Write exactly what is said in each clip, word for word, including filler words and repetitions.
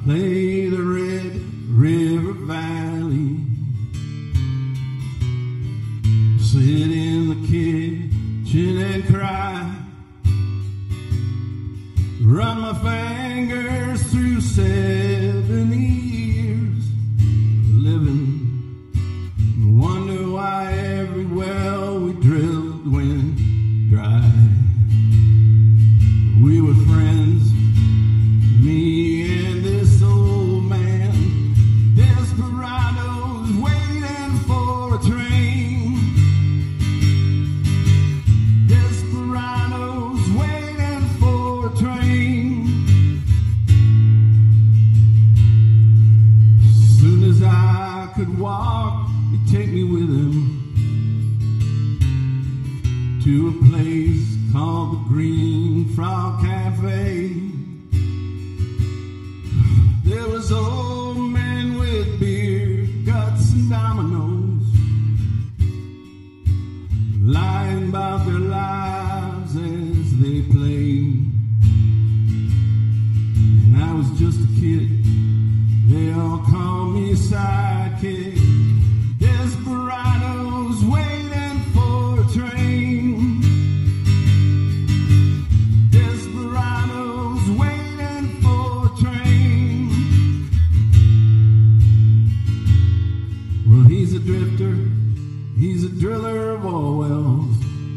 play the Red River Valley, sit in the kitchen and cry, run my fingers through seven years living, wonder why every well we drilled went dry. We were friends, me and this old man, desperados waiting for a train, desperados waiting for a train. As soon as I could walk, he'd take me with him to a place called the Green Frog Cafe. There was old men with beer guts and dominoes, lying about their lives as they played. And I was just a kid, they all called me sidekick. Desperados waiting for a train, desperados waiting for a train. Well, he's a drifter, he's a driller of oil wells,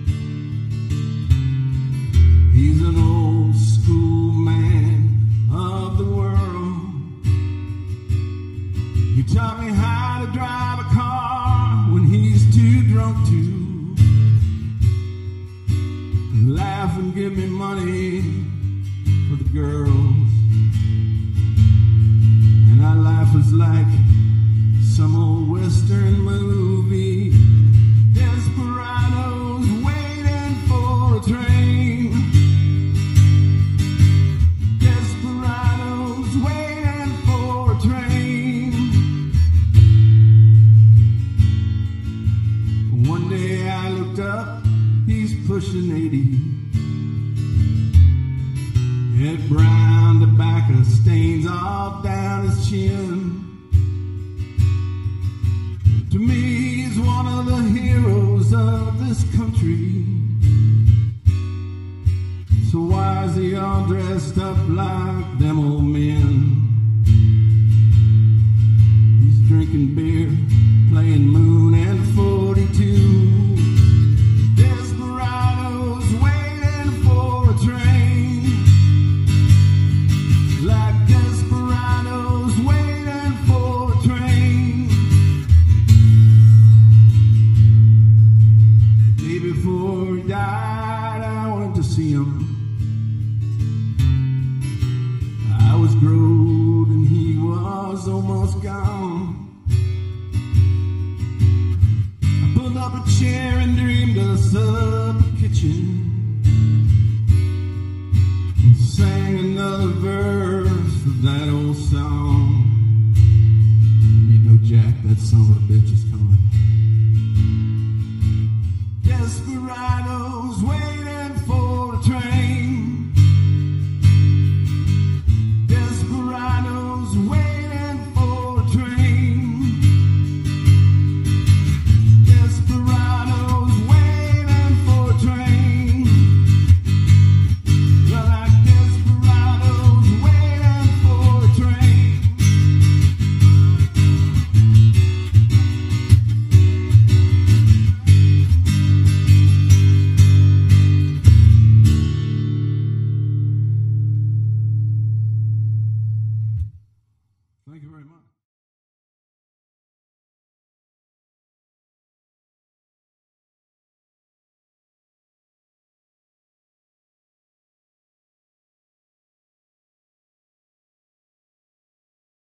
he's an old school man of the world. He taught me how to drive a car when he's too drunk to laugh and give me money for the girls. And our life was like some old western movie, desperados waiting for a train, desperados waiting for a train. One day I looked up, he's pushing eighty, had brown tobacco stains all down his chin. To me, he's one of the heroes of this country. So why is he all dressed up like them old men? He's drinking beer, playing Moon and forty-two. Desperados waiting for a train, like desperados waiting for a train. The day before he died, I went to see him. I was growed and he was almost gone. I pulled up a chair and dreamed us up a kitchen